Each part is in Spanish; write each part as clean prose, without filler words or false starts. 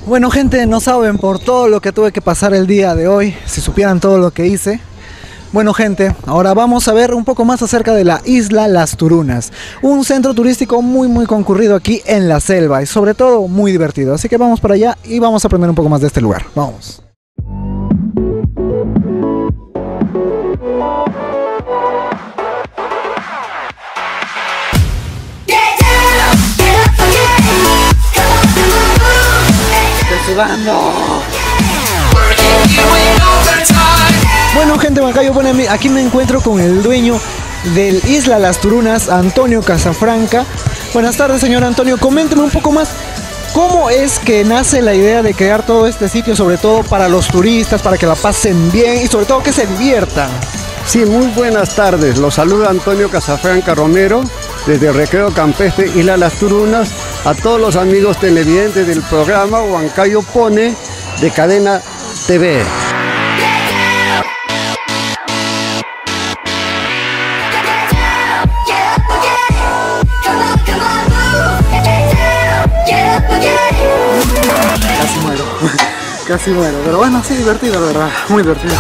Bueno, gente, no saben por todo lo que tuve que pasar el día de hoy, si supieran todo lo que hice. Bueno, gente, ahora vamos a ver un poco más acerca de la isla Las Turunas, un centro turístico muy concurrido aquí en la selva y sobre todo muy divertido. Así que vamos para allá y vamos a aprender un poco más de este lugar. Vamos. Bueno, gente, Huancayo, aquí me encuentro con el dueño del Isla Las Turunas, Antonio Casafranca. Buenas tardes, señor Antonio. Coménteme un poco más, ¿cómo es que nace la idea de crear todo este sitio, sobre todo para los turistas, para que la pasen bien y sobre todo que se diviertan? Sí, muy buenas tardes. Los saluda Antonio Casafranca Romero, desde Recreo Campestre Isla Las Turunas, a todos los amigos televidentes del programa Huancayo Pone de Cadena TV. Casi muero, pero bueno, sí, divertido, la verdad, muy divertido.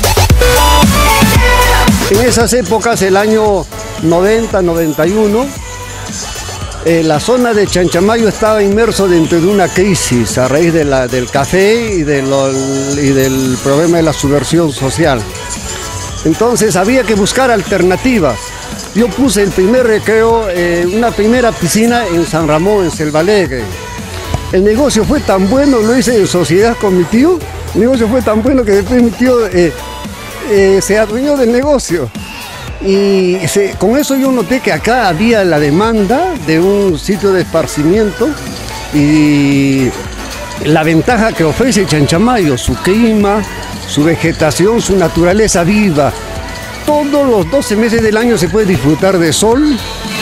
En esas épocas, el año 90-91, la zona de Chanchamayo estaba inmerso dentro de una crisis a raíz del café y del problema de la subversión social. Entonces había que buscar alternativas. Yo puse el primer recreo, una primera piscina en San Ramón, en Selva Alegre. El negocio fue tan bueno, lo hice en sociedad con mi tío. El negocio fue tan bueno que después mi tío se adueñó del negocio. Y con eso yo noté que acá había la demanda de un sitio de esparcimiento y la ventaja que ofrece Chanchamayo, su clima, su vegetación, su naturaleza viva. Todos los 12 meses del año se puede disfrutar de sol.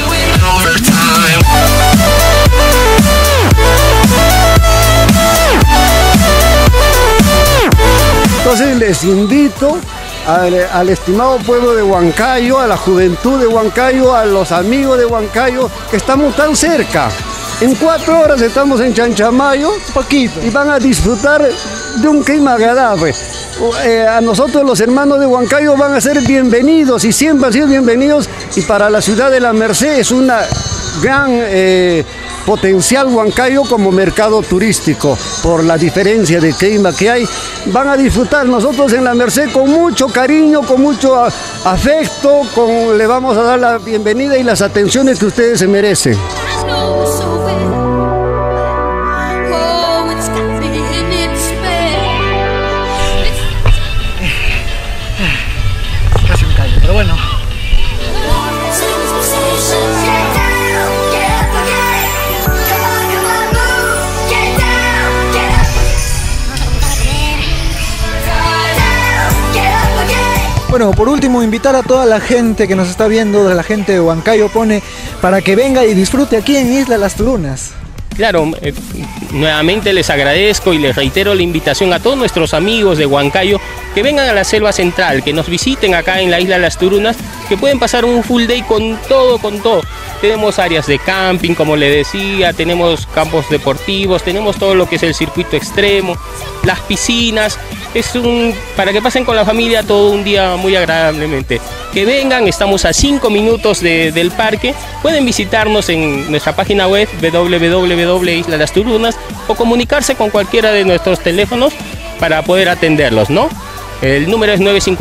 Entonces les invito al estimado pueblo de Huancayo, a la juventud de Huancayo, a los amigos de Huancayo, que estamos tan cerca. En 4 horas estamos en Chanchamayo, poquito, y van a disfrutar de un clima agradable. A nosotros los hermanos de Huancayo van a ser bienvenidos y siempre han sido bienvenidos, y para la ciudad de La Merced es una gran potencial Huancayo como mercado turístico por la diferencia de clima que hay. Van a disfrutar nosotros en La Merced con mucho cariño, con mucho afecto, le vamos a dar la bienvenida y las atenciones que ustedes se merecen. Casi me caigo, pero bueno. Bueno, por último, invitar a toda la gente que nos está viendo, de la gente de Huancayo Pone, para que venga y disfrute aquí en Isla Las Turunas. Claro, nuevamente les agradezco y les reitero la invitación a todos nuestros amigos de Huancayo que vengan a la selva central, que nos visiten acá en la Isla Las Turunas, que pueden pasar un full day con todo. Tenemos áreas de camping, como le decía, tenemos campos deportivos, tenemos todo lo que es el circuito extremo, las piscinas. Para que pasen con la familia todo un día muy agradablemente. Que vengan, estamos a 5 minutos del parque. Pueden visitarnos en nuestra página web www.islalasturunas o comunicarse con cualquiera de nuestros teléfonos para poder atenderlos, ¿no? El número es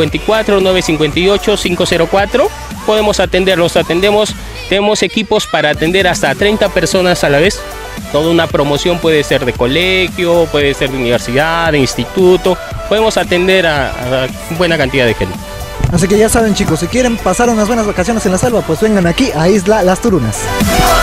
954-958-504. Podemos atenderlos, tenemos equipos para atender hasta 30 personas a la vez. Toda una promoción, puede ser de colegio, puede ser de universidad, de instituto. Podemos atender a buena cantidad de gente. Así que ya saben, chicos, si quieren pasar unas buenas vacaciones en la selva, pues vengan aquí a Isla Las Turunas.